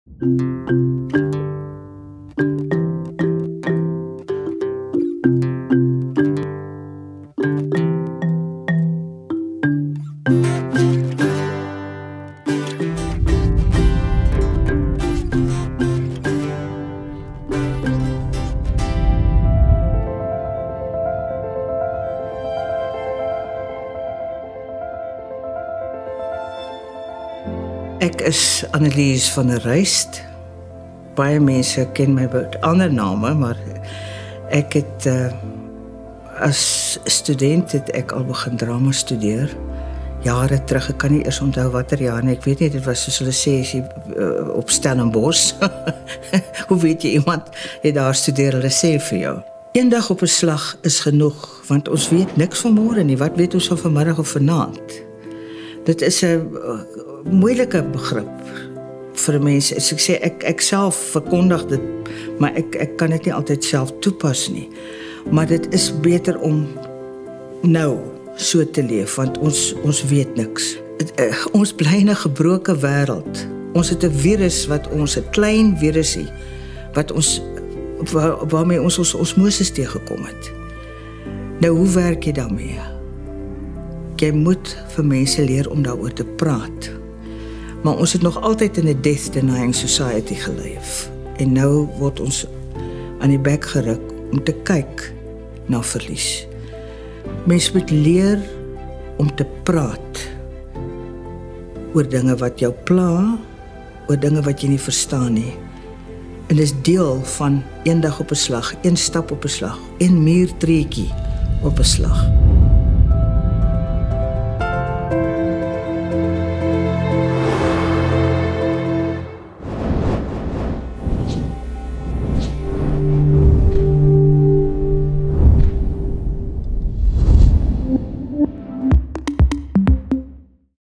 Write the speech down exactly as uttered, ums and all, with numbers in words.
Ek is Annelies van der Ruyst. Baie mense ken my met ander name, maar ek het uh, as student het ek al begin drama studeer. Jare terug, ek kan nie eers onthou watter jaar nie. Ek weet nie, dit was soos hulle sê as jy uh, op Stellenbosch. Hoe weet jy iemand het daar studeer, hulle sê vir jou. Eendag op 'n slag is genoeg, want ons weet niks van môre nie. Wat weet ons van vanmiddag of vanaand? Dit is 'n uh, moeilike begrip vir mense. As ek sê ek ek self verkondig dit, maar ek ek kan dit nie altyd self toepas nie. Maar dit is beter om nou so te leef, want ons ons weet niks. Het, uh, ons bly in 'n gebroke wêreld. Ons het 'n virus wat ons 'n klein virusie wat ons waar, waarmee ons ons osmoses teëgekom het. Nou hoe werk jy daarmee? Jy moet vir mense leer om daaroor te praat. Maar ons het nog altyd in 'n death denying society geleef. En nou word ons aan die bek geruk om te kyk na verlies. Mense moet leer om te praat oor dinge wat jou pla, oor dinge wat jy nie verstaan nie. En dis deel van eendag op 'n slag, een stap op 'n slag, een muurtreetjie op 'n slag.